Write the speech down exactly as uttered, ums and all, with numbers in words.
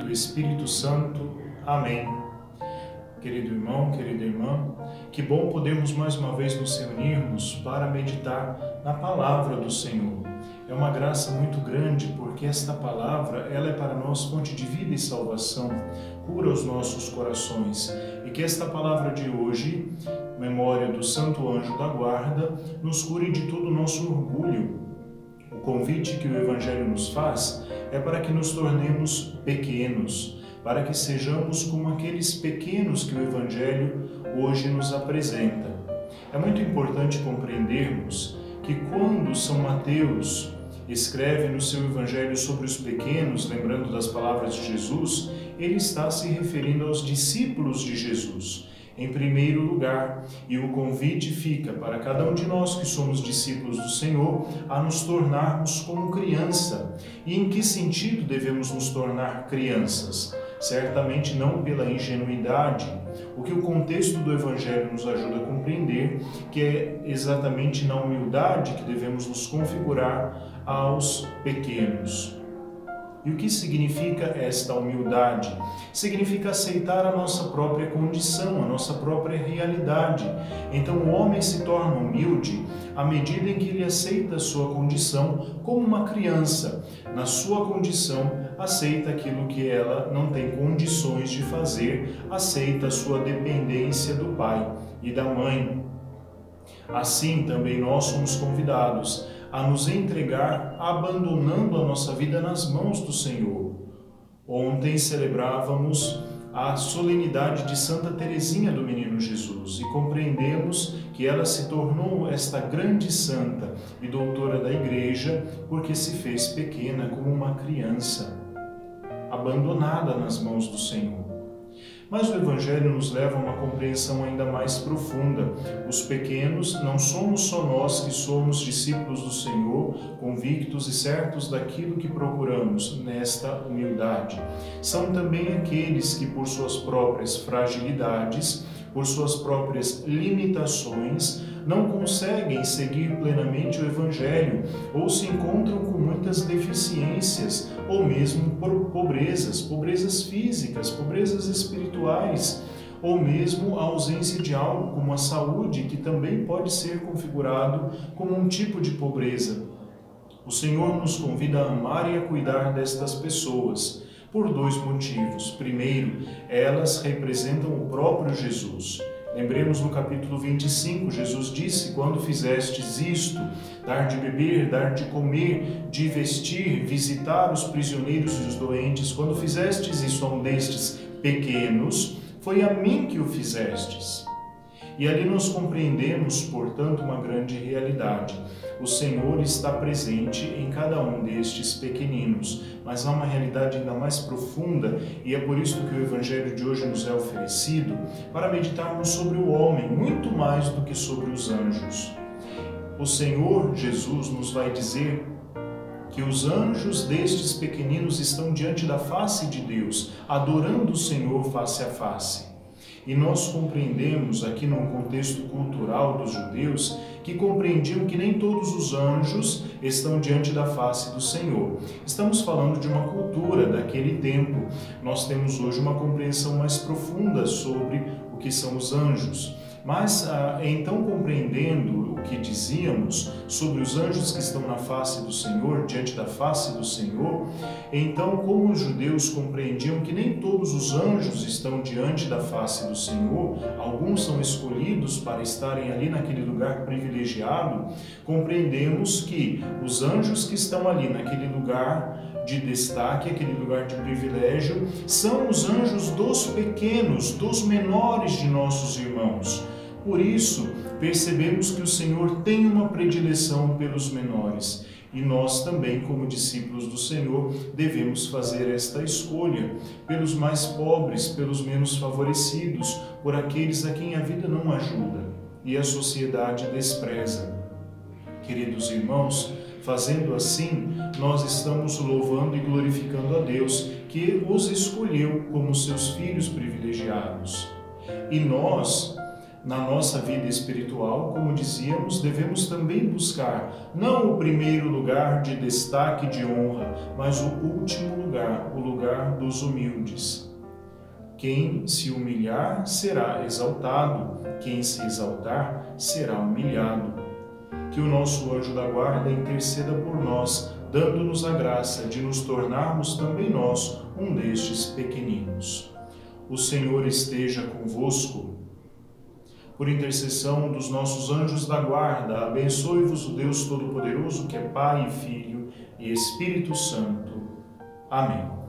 do Espírito Santo. Amém. Querido irmão, querida irmã, que bom podermos mais uma vez nos reunirmos para meditar na palavra do Senhor. É uma graça muito grande porque esta palavra, ela é para nós fonte de vida e salvação, cura os nossos corações. E que esta palavra de hoje, memória do Santo Anjo da Guarda, nos cure de todo o nosso orgulho. O convite que o Evangelho nos faz é para que nos tornemos pequenos, para que sejamos como aqueles pequenos que o Evangelho hoje nos apresenta. É muito importante compreendermos que quando São Mateus escreve no seu Evangelho sobre os pequenos, lembrando das palavras de Jesus, ele está se referindo aos discípulos de Jesus, em primeiro lugar, e o convite fica para cada um de nós que somos discípulos do Senhor a nos tornarmos como criança. E em que sentido devemos nos tornar crianças? Certamente não pela ingenuidade, o que o contexto do Evangelho nos ajuda a compreender, que é exatamente na humildade que devemos nos configurar aos pequenos. E o que significa esta humildade? Significa aceitar a nossa própria condição, a nossa própria realidade. Então o homem se torna humilde à medida em que ele aceita a sua condição como uma criança. Na sua condição, aceita aquilo que ela não tem condições de fazer, aceita a sua dependência do pai e da mãe. Assim também nós somos convidados a nos entregar, abandonando a nossa vida nas mãos do Senhor. Ontem celebrávamos a solenidade de Santa Teresinha do Menino Jesus e compreendemos que ela se tornou esta grande santa e doutora da Igreja porque se fez pequena como uma criança, abandonada nas mãos do Senhor. Mas o Evangelho nos leva a uma compreensão ainda mais profunda. Os pequenos não somos só nós que somos discípulos do Senhor, convictos e certos daquilo que procuramos nesta humildade. São também aqueles que, por suas próprias fragilidades, por suas próprias limitações, não conseguem seguir plenamente o Evangelho ou se encontram com muitas deficiências ou mesmo por pobrezas, pobrezas físicas, pobrezas espirituais ou mesmo a ausência de algo como a saúde, que também pode ser configurado como um tipo de pobreza. O Senhor nos convida a amar e a cuidar destas pessoas por dois motivos. Primeiro, elas representam o próprio Jesus. Lembremos no capítulo vinte e cinco, Jesus disse: quando fizestes isto, dar de beber, dar de comer, de vestir, visitar os prisioneiros e os doentes, quando fizestes isso a um destes pequenos, foi a mim que o fizestes. E ali nós compreendemos, portanto, uma grande realidade. O Senhor está presente em cada um destes pequeninos, mas há uma realidade ainda mais profunda, e é por isso que o Evangelho de hoje nos é oferecido, para meditarmos sobre o homem, muito mais do que sobre os anjos. O Senhor Jesus nos vai dizer que os anjos destes pequeninos estão diante da face de Deus, adorando o Senhor face a face. E nós compreendemos aqui no contexto cultural dos judeus que compreendiam que nem todos os anjos estão diante da face do Senhor. Estamos falando de uma cultura daquele tempo. Nós temos hoje uma compreensão mais profunda sobre o que são os anjos. Mas, então, compreendendo o que dizíamos sobre os anjos que estão na face do Senhor, diante da face do Senhor, então, como os judeus compreendiam que nem todos os anjos estão diante da face do Senhor, alguns são escolhidos para estarem ali naquele lugar privilegiado, compreendemos que os anjos que estão ali naquele lugar de destaque, aquele lugar de privilégio, são os anjos dos pequenos, dos menores de nossos irmãos. Por isso, percebemos que o Senhor tem uma predileção pelos menores. E nós também, como discípulos do Senhor, devemos fazer esta escolha pelos mais pobres, pelos menos favorecidos, por aqueles a quem a vida não ajuda e a sociedade despreza. Queridos irmãos, fazendo assim, nós estamos louvando e glorificando a Deus, que os escolheu como seus filhos privilegiados. E nós Na nossa vida espiritual, como dizíamos, devemos também buscar não o primeiro lugar de destaque e de honra, mas o último lugar, o lugar dos humildes. Quem se humilhar será exaltado, quem se exaltar será humilhado. Que o nosso anjo da guarda interceda por nós, dando-nos a graça de nos tornarmos também nós um destes pequeninos. O Senhor esteja convosco. Por intercessão dos nossos anjos da guarda, abençoe-vos o Deus Todo-Poderoso, que é Pai e Filho e Espírito Santo. Amém.